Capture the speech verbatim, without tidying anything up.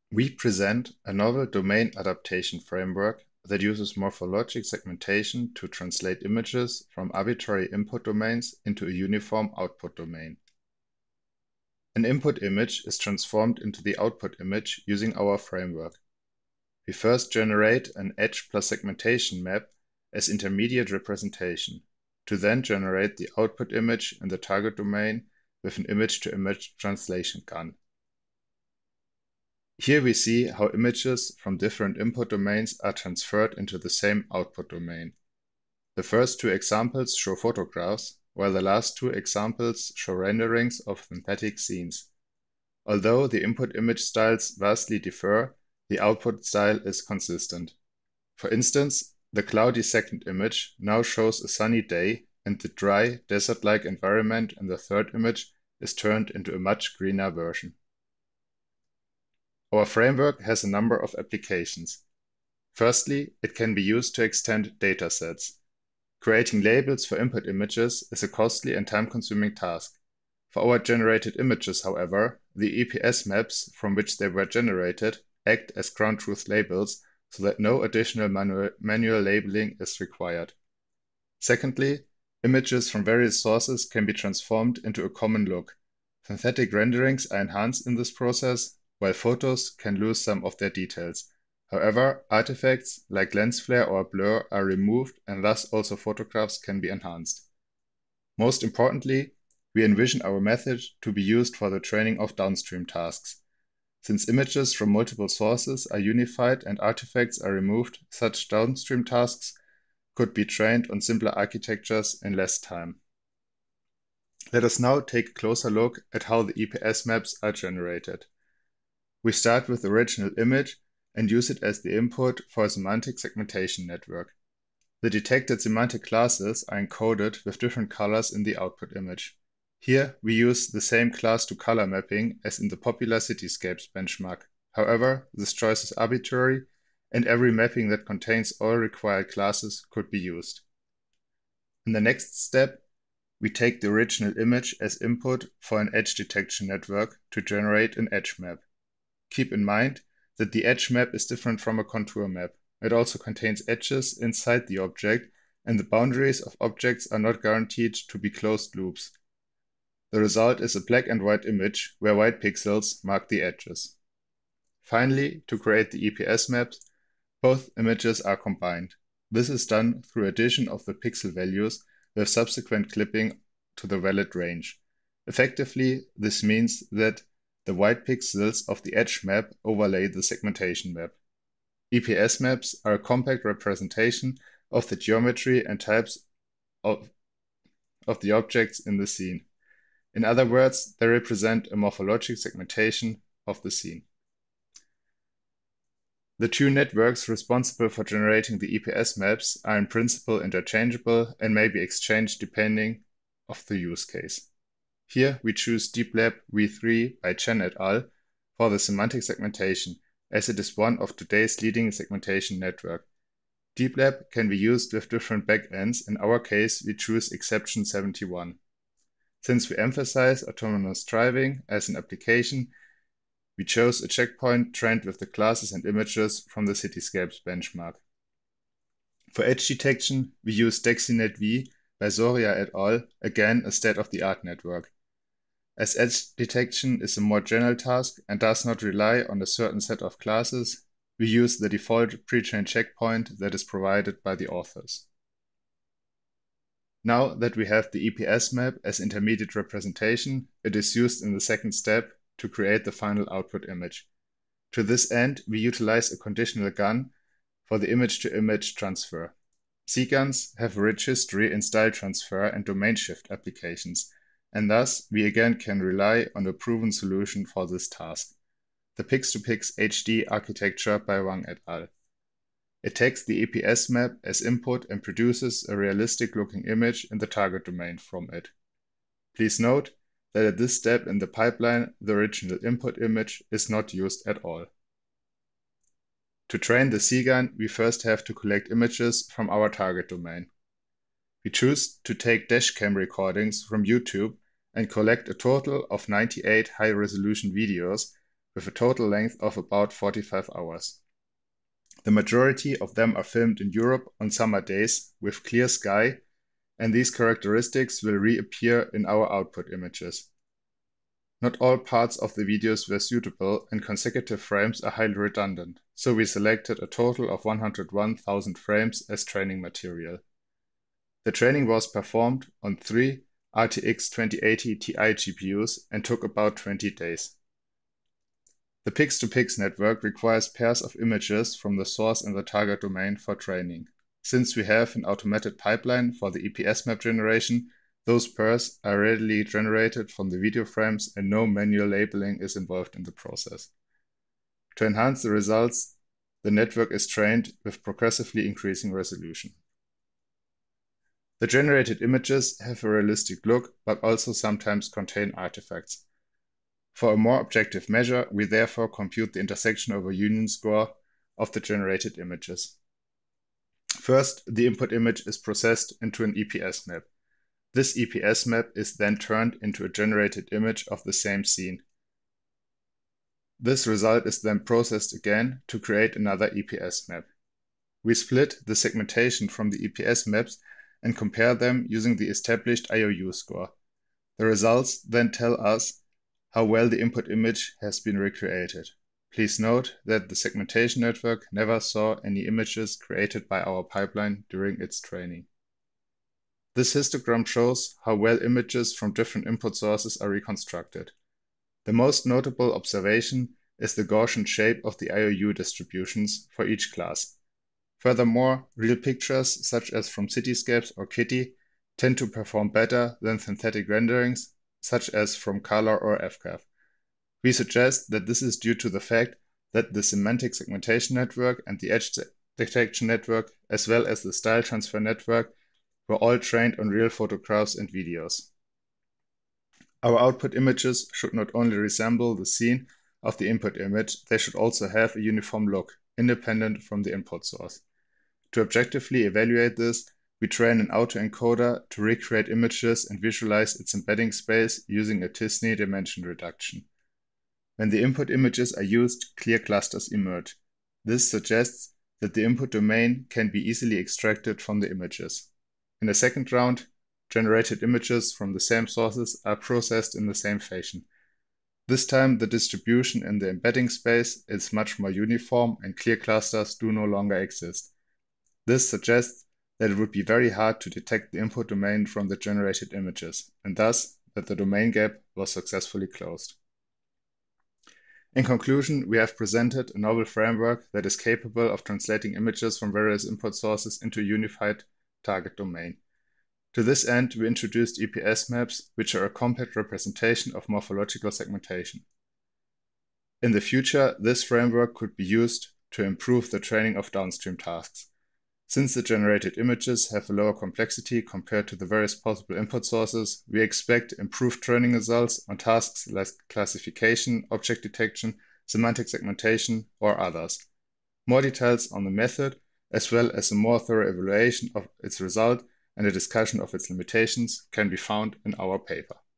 We present a novel domain adaptation framework that uses morphologic segmentation to translate images from arbitrary input domains into a uniform output domain. An input image is transformed into the output image using our framework. We first generate an edge plus segmentation map as intermediate representation, to then generate the output image in the target domain with an image-to-image translation gun. Here we see how images from different input domains are transferred into the same output domain. The first two examples show photographs, while the last two examples show renderings of synthetic scenes. Although the input image styles vastly differ, the output style is consistent. For instance, the cloudy second image now shows a sunny day, and the dry, desert-like environment in the third image is turned into a much greener version. Our framework has a number of applications. Firstly, it can be used to extend datasets. Creating labels for input images is a costly and time-consuming task. For our generated images, however, the E P S maps from which they were generated act as ground truth labels so that no additional manual, manual labeling is required. Secondly, images from various sources can be transformed into a common look. Synthetic renderings are enhanced in this process, while photos can lose some of their details. However, artifacts like lens flare or blur are removed, and thus also photographs can be enhanced. Most importantly, we envision our method to be used for the training of downstream tasks. Since images from multiple sources are unified and artifacts are removed, such downstream tasks could be trained on simpler architectures in less time. Let us now take a closer look at how the E P S maps are generated. We start with the original image and use it as the input for a semantic segmentation network. The detected semantic classes are encoded with different colors in the output image. Here, we use the same class-to-color mapping as in the popular Cityscapes benchmark. However, this choice is arbitrary, and every mapping that contains all required classes could be used. In the next step, we take the original image as input for an edge detection network to generate an edge map. Keep in mind that the edge map is different from a contour map. It also contains edges inside the object, and the boundaries of objects are not guaranteed to be closed loops. The result is a black and white image where white pixels mark the edges. Finally, to create the E P S maps, both images are combined. This is done through addition of the pixel values with subsequent clipping to the valid range. Effectively, this means that the white pixels of the edge map overlay the segmentation map. E P S maps are a compact representation of the geometry and types of, of the objects in the scene. In other words, they represent a morphologic segmentation of the scene. The two networks responsible for generating the E P S maps are in principle interchangeable and may be exchanged depending on the use case. Here we choose DeepLab v three by Chen et al. For the semantic segmentation, as it is one of today's leading segmentation network. DeepLab can be used with different backends. In our case, we choose exception seventy-one. Since we emphasize autonomous driving as an application, we chose a checkpoint trained with the classes and images from the Cityscapes benchmark. For edge detection, we use DexiNet-V by Soria et al., again a state-of-the-art network. As edge detection is a more general task and does not rely on a certain set of classes, we use the default pre-trained checkpoint that is provided by the authors. Now that we have the E P S map as intermediate representation, it is used in the second step to create the final output image. To this end, we utilize a conditional gun for the image-to-image transfer. C-GUNs have a rich history in style transfer and domain shift applications, and thus we again can rely on a proven solution for this task, the Pix-to-Pix H D architecture by Wang et al. It takes the E P S map as input and produces a realistic-looking image in the target domain from it. Please note that at this step in the pipeline, the original input image is not used at all. To train the C-GUN, we first have to collect images from our target domain. We choose to take dashcam recordings from YouTube and collect a total of ninety-eight high-resolution videos with a total length of about forty-five hours. The majority of them are filmed in Europe on summer days with clear sky, and these characteristics will reappear in our output images. Not all parts of the videos were suitable, and consecutive frames are highly redundant, so we selected a total of one hundred one thousand frames as training material. The training was performed on three R T X twenty eighty Ti G P Us and took about twenty days. The Pix-to-Pix network requires pairs of images from the source and the target domain for training. Since we have an automated pipeline for the E P S map generation, those pairs are readily generated from the video frames and no manual labeling is involved in the process. To enhance the results, the network is trained with progressively increasing resolution. The generated images have a realistic look, but also sometimes contain artifacts. For a more objective measure, we therefore compute the intersection over union score of the generated images. First, the input image is processed into an E P S map. This E P S map is then turned into a generated image of the same scene. This result is then processed again to create another E P S map. We split the segmentation from the E P S maps and compare them using the established I O U score. The results then tell us how well the input image has been recreated. Please note that the segmentation network never saw any images created by our pipeline during its training. This histogram shows how well images from different input sources are reconstructed. The most notable observation is the Gaussian shape of the I O U distributions for each class. Furthermore, real pictures, such as from Cityscapes or Kitty, tend to perform better than synthetic renderings, such as from Color or F C A F. We suggest that this is due to the fact that the semantic segmentation network and the edge detection network, as well as the style transfer network, were all trained on real photographs and videos. Our output images should not only resemble the scene of the input image, they should also have a uniform look, independent from the input source. To objectively evaluate this, we train an autoencoder to recreate images and visualize its embedding space using a t-S-N-E dimension reduction. When the input images are used, clear clusters emerge. This suggests that the input domain can be easily extracted from the images. In the second round, generated images from the same sources are processed in the same fashion. This time, the distribution in the embedding space is much more uniform and clear clusters do no longer exist. This suggests that it would be very hard to detect the input domain from the generated images, and thus that the domain gap was successfully closed. In conclusion, we have presented a novel framework that is capable of translating images from various input sources into a unified target domain. To this end, we introduced E P S maps, which are a compact representation of morphological segmentation. In the future, this framework could be used to improve the training of downstream tasks. Since the generated images have a lower complexity compared to the various possible input sources, we expect improved training results on tasks like classification, object detection, semantic segmentation, or others. More details on the method, as well as a more thorough evaluation of its result and a discussion of its limitations, can be found in our paper.